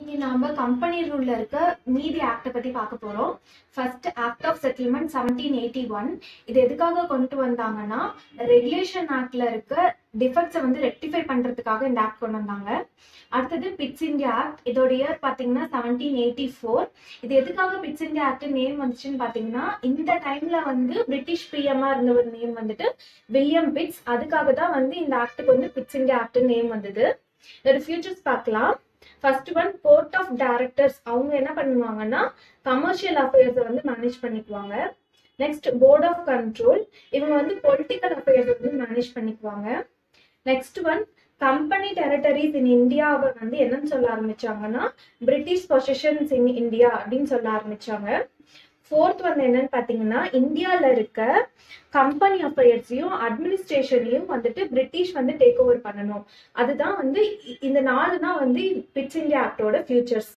இங்க நாம கம்பெனி ரூல்ல இருக்க மீதி ஆக்ட பத்தி பார்க்க போறோம். First act of settlement 1781. இது எதுக்காக கொண்டு வந்தாங்கன்னா ரெகுலேஷன் ஆக்ட்ல இருக்க டிஃபெக்ட்ஸை வந்து ரெக்டிஃபை பண்றதுக்காக இந்த ஆக்ட் கொண்டு வந்தாங்க. அடுத்தது பிட்ஸ் இந்தியா ஆக்ட். இதோட இயர் பாத்தீங்கன்னா 1784. இது எதுக்காக பிட்ஸ் இந்தியா ஆக்ட் நேம் வந்துச்சுன்னு பாத்தீங்கன்னா இந்த டைம்ல வந்து பிரிட்டிஷ் பிஎம்ஆ இருந்த ஒரு நேம் வந்துட்டு வில்லியம் பிட்ஸ். அதுக்காக தான் வந்து இந்த ஆக்டுக்கு வந்து பிட்ஸ் இந்தியா ஆக்ட் நேம் வந்தது. இதோட ஃபியூச்சர்ஸ் பார்க்கலாம். First one board of directors. அவங்க என்ன பண்ணுவாங்கன்னா கமர்ஷியல் அஃபேர்ஸை வந்து மேனேஜ் பண்ணிக்குவாங்க. Next board of control. இவங்க வந்து பொலிட்டிக்கல் அஃபேர்ஸ் வந்து மேனேஜ் பண்ணிக்குவாங்க. Next one company territories in இந்தியாவை வந்து என்னன்னு சொல்ல ஆரம்பிச்சாங்கன்னா பிரிட்டிஷ் பொசிஷன்ஸ் இன் இந்தியா அப்படின்னு சொல்ல ஆரம்பிச்சாங்க. ஃபோர்த் வந்து என்னன்னு பாத்தீங்கன்னா இந்தியால இருக்க கம்பெனி அஃபேர்ஸையும் அட்மினிஸ்ட்ரேஷனையும் வந்துட்டு பிரிட்டிஷ் வந்து டேக் ஓவர் பண்ணணும். அதுதான் வந்து இந்த 4 தான் வந்து பிட்ஸ் இந்தியா ஆக்டோட ஃபியூச்சர்ஸ்.